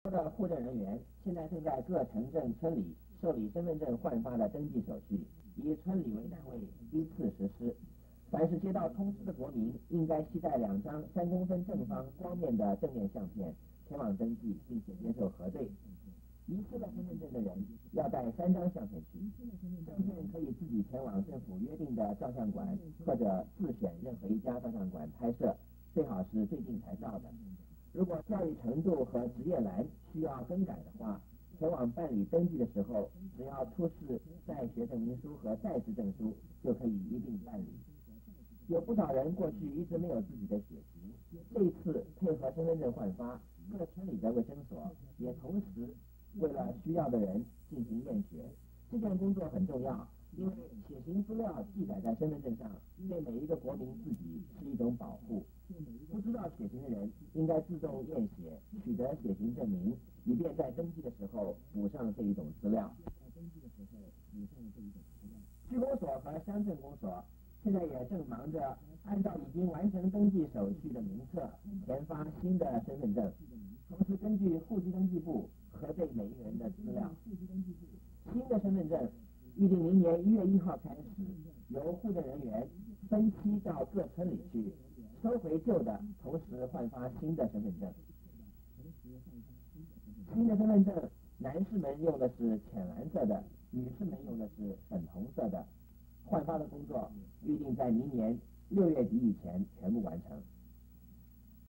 的户政人员现在正在各城镇村里受理身份证换发的登记手续，以村里为单位依次实施。凡是接到通知的国民，应该携带2张3公分正方光面的正面相片前往登记，并且接受核对。遗失了身份证的人要带3张相片去，相片可以自己前往政府约定的照相馆，或者自选任何一家照相馆拍摄，最好是最近才到的。如果教育程度和职业栏需要更改的话，前往办理登记的时候，只要出示在学证明书和在职证书，就可以一并办理。有不少人过去一直没有自己的血型，这一次配合身份证换发，各村里的卫生所也同时为了需要的人进行验血。这项工作很重要，因为血型资料记载在身份证上，对每一个国民自己是一种保护。不知道血型的人应该自动验血，取得血型证明，以便在登记的时候补上这一种资料。区公所和乡镇公所现在也正忙着按照已经完成登记手续的名册填发新的身份证，同时根据户籍登记簿核对每一个人的资料。新的身份证预定明年1月1号开始，由户政人员分期到各村里去收回旧的，同时换发新的身份证。新的身份证，男士们用的是浅蓝色的，女士们用的是粉红色的。换发的工作预定在明年6月底以前全部完成。